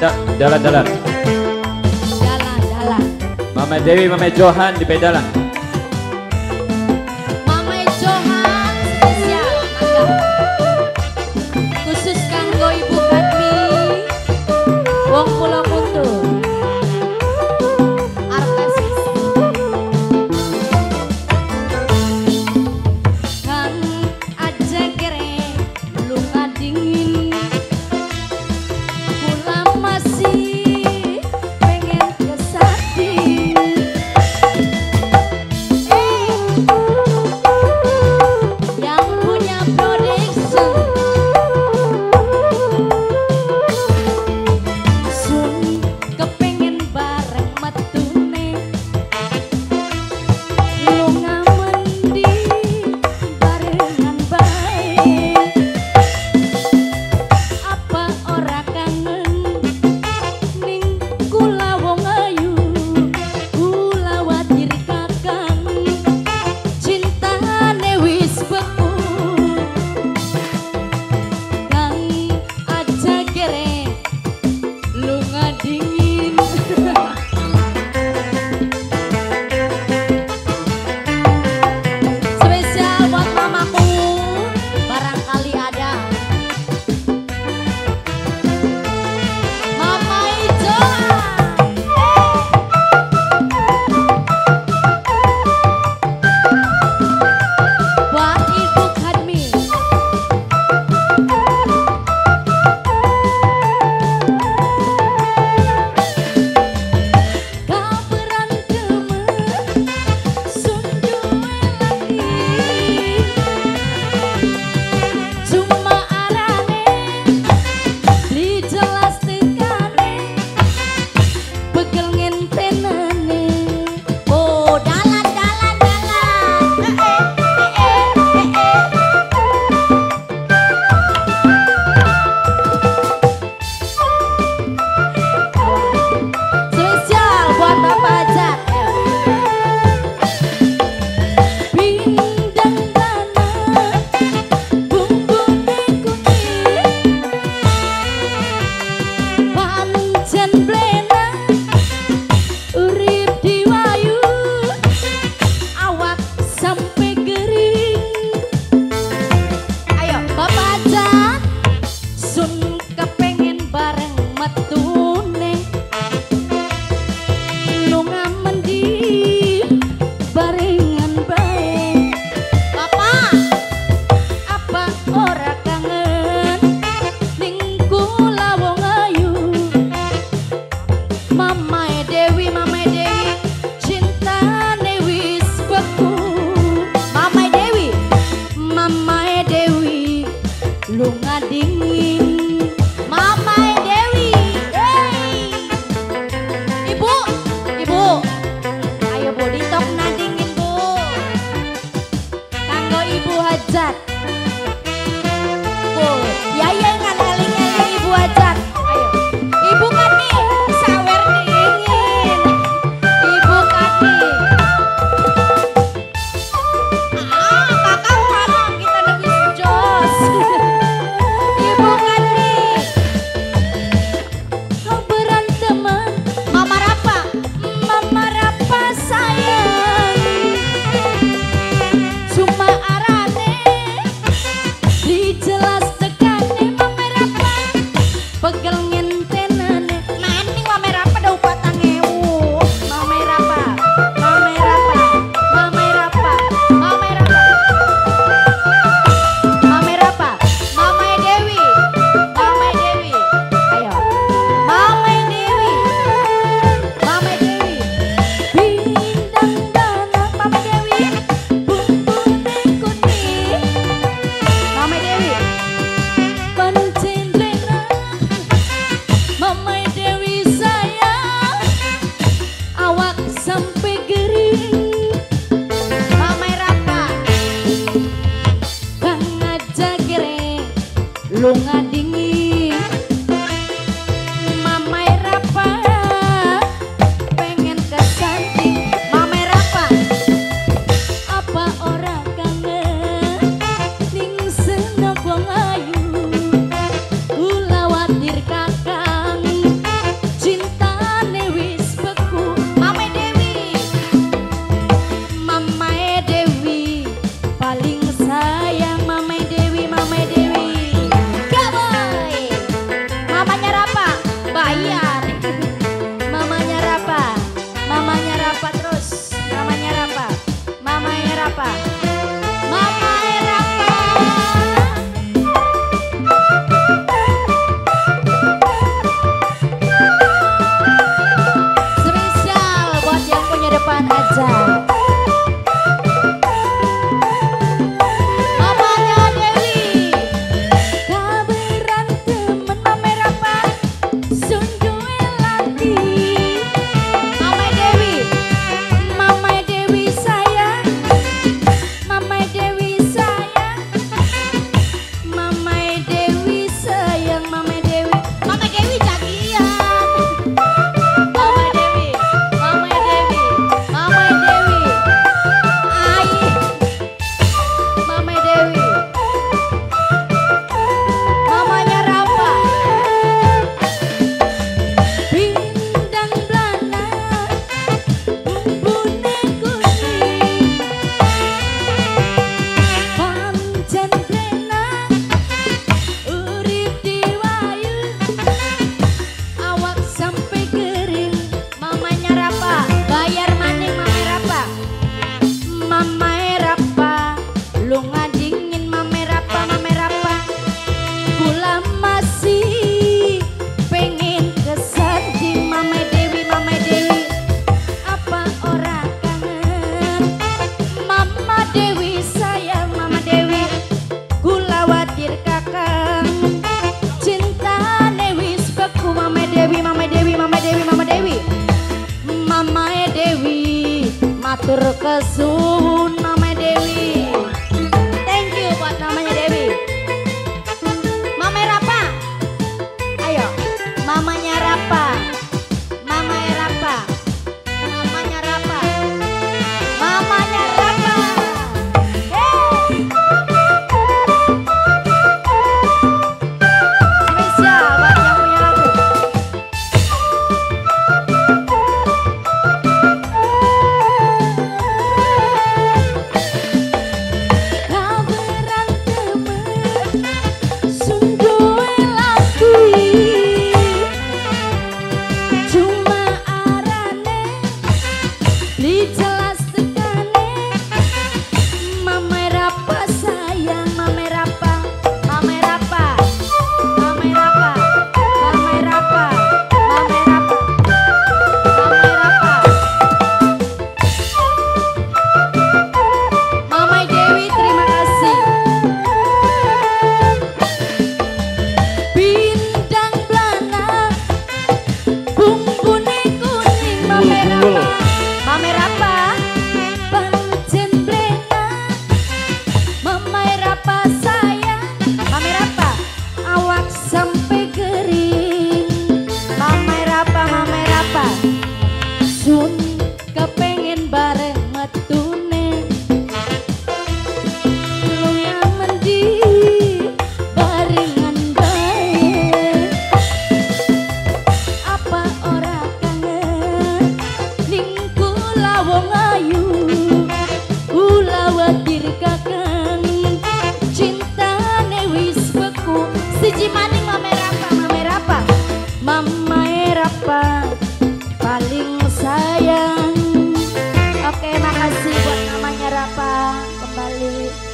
Jalan-jalan. Jalan-jalan. Mama Dewi, Mama Johan di pedalan. Mama Johan spesial mangga. Khusus kanggo Ibu Kadmi. Wong Pulau Kutu. Artesis. Kan aja kere lunga dingin. Kula masih pengen kesati. Yang punya production Sun kepengen bareng metune lunga mendi barengan bae. Apa ora kangen ning kula wong ayu, kula wadir kakang cintane wis beku. Kang aja kere lunga dingin. Spesial buat mamaku, barangkali ada. Mama Johan. Buat Ibu Kadmi. Kau berantem sun duwe lagi. Cuma arane dijelas tekane pegel ngentenane. Oh dalan dalan dalan. Spesial buat Bapak Ajat. Pindang dana bumbu kuning pancen blena urip diwayu awak sampai gering. Ayo Bapak Ajat, sun kepengen bareng metune lunga mendi barengan bae. Bapak, apa ora kangen ning kula wong ayu. Mama Dewi, cintane wis beku. Mama Dewi, lunga dingin. Mama Dewi, hey. Ibu, ayo Bu ditok dingin Bu. Kanggo Ibu Hajat. Bu, ya ngalih-ngalih Ibu Hajat. Ayo, Ibu Kadmi, sawer dingin. Ibu Kadmi. Kakak mana kita nebis jos. Ibu Kadmi. Kau beranteman, Mama Rapa sayang. Cuma arane dijelas tekane Mama Rapa pegel ngentenane. Maning Mama Rapa da upatan ngewu. Mama Rapa. Mama Dewi. Ayo. Mama Dewi. Bindang dana Mama Dewi. Bumbu kuning. Mama Dewi. Pancen blena Matur kesuwun Mama Dewi. Thank you buat namanya Dewi. Mama Rapa. Ayo, mamanya Rapa. Mamanya Rapa. Mamanya Rapa. Mamanya Rapa. Hey. Spesial buat yang punya lagu. Mama Rapa paling sayang. Oke, makasih buat namanya Rapa kembali.